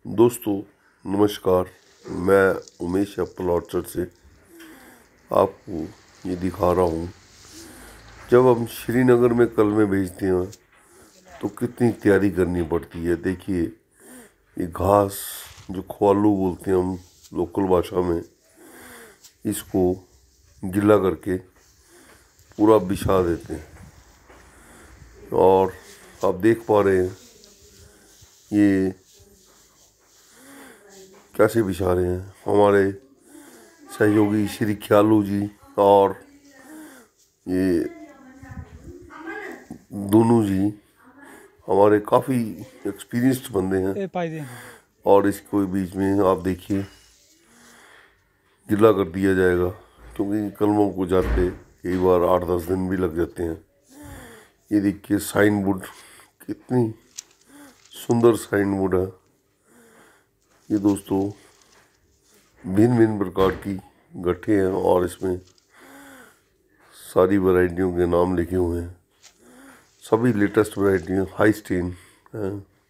दोस्तों नमस्कार। मैं उमेश एप्पल ऑर्चर्ड से आपको ये दिखा रहा हूँ। जब हम श्रीनगर में कलमे भेजते हैं तो कितनी तैयारी करनी पड़ती है। देखिए, ये घास जो ख्वालू बोलते हैं हम लोकल भाषा में, इसको गिला करके पूरा बिछा देते हैं। और आप देख पा रहे हैं ये कैसे बिछा रहे हैं हमारे सहयोगी श्री ख्यालू जी। और ये दोनों जी हमारे काफ़ी एक्सपीरियंस्ड बंदे हैं। और इसको बीच में आप देखिए गिला कर दिया जाएगा, क्योंकि कलमों को जाते कई बार 8-10 दिन भी लग जाते हैं। ये देखिए साइन बोर्ड, कितनी सुंदर साइन बोर्ड है ये। दोस्तों भिन्न भिन्न प्रकार की गट्ठे हैं और इसमें सारी वैरायटियों के नाम लिखे हुए हैं। सभी लेटेस्ट वैरायटी हाई स्टेन हैं।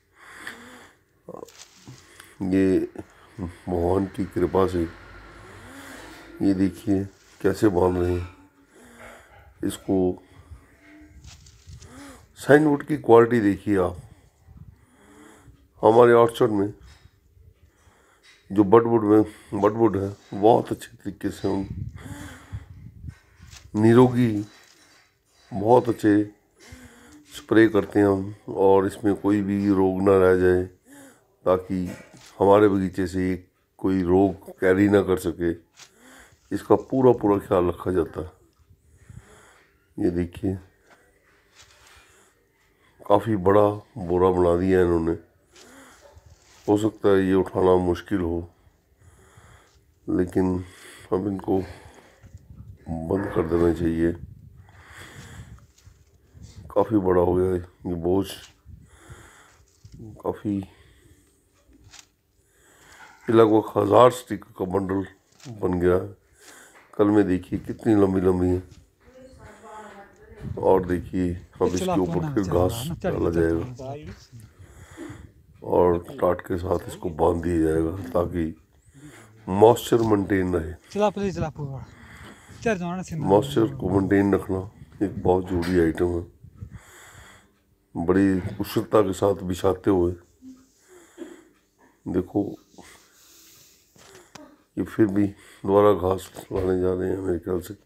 ये भगवान की कृपा से ये देखिए कैसे बांध रहे हैं इसको। साइनवुड की क्वालिटी देखिए आप। हमारे ऑर्चर्ड में जो बडवुड है बहुत अच्छे तरीके से हम निरोगी बहुत अच्छे स्प्रे करते हैं हम, और इसमें कोई भी रोग ना रह जाए, ताकि हमारे बगीचे से कोई रोग कैरी ना कर सके। इसका पूरा ख्याल रखा जाता है। ये देखिए काफ़ी बड़ा बोरा बना दिया है इन्होंने। हो सकता है ये उठाना मुश्किल हो, लेकिन अब इनको बंद कर देना चाहिए। काफ़ी बड़ा हो गया है ये बोझ, काफ़ी लगभग 1000 स्टिक का बंडल बन गया है। कल में देखिए कितनी लंबी लंबी है। और देखिए अब इसके ऊपर फिर घास डाला जाएगा और टाट के साथ इसको बांध दिया जाएगा, ताकि मॉइस्चर मेंटेन रहे। मॉइस्चर को मेंटेन रखना एक बहुत जरूरी आइटम है। बड़ी कुशलता के साथ बिछाते हुए देखो, ये फिर भी दोबारा घास लाने जा रहे हैं मेरे ख्याल से।